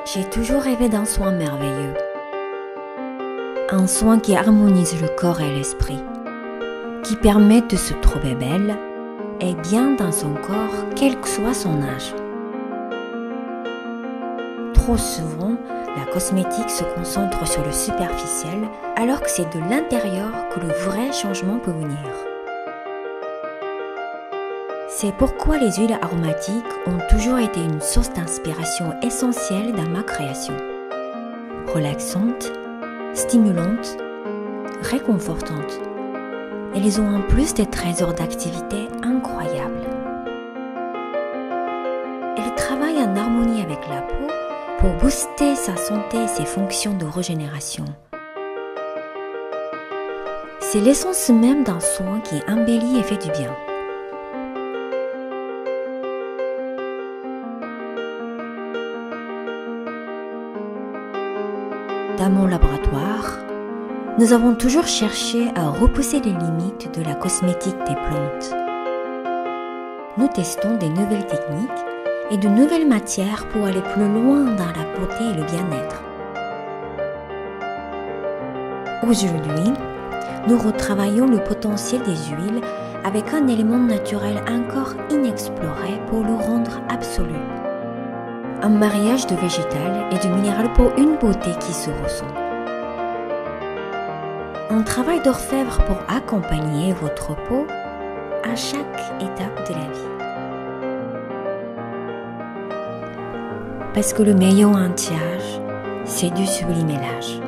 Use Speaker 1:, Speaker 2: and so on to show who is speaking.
Speaker 1: J'ai toujours rêvé d'un soin merveilleux. Un soin qui harmonise le corps et l'esprit, qui permet de se trouver belle et bien dans son corps, quel que soit son âge. Trop souvent, la cosmétique se concentre sur le superficiel, alors que c'est de l'intérieur que le vrai changement peut venir. C'est pourquoi les huiles aromatiques ont toujours été une source d'inspiration essentielle dans ma création. Relaxantes, stimulantes, réconfortantes. Elles ont en plus des trésors d'activité incroyables. Elles travaillent en harmonie avec la peau pour booster sa santé et ses fonctions de régénération. C'est l'essence même d'un soin qui embellit et fait du bien. Dans mon laboratoire, nous avons toujours cherché à repousser les limites de la cosmétique des plantes. Nous testons des nouvelles techniques et de nouvelles matières pour aller plus loin dans la beauté et le bien-être. Aujourd'hui, nous retravaillons le potentiel des huiles avec un élément naturel encore inexploré pour le rendre absolu. Un mariage de végétal et de minéral pour une beauté qui se ressent. Un travail d'orfèvre pour accompagner votre peau à chaque étape de la vie. Parce que le meilleur anti-âge, c'est du sublimélage.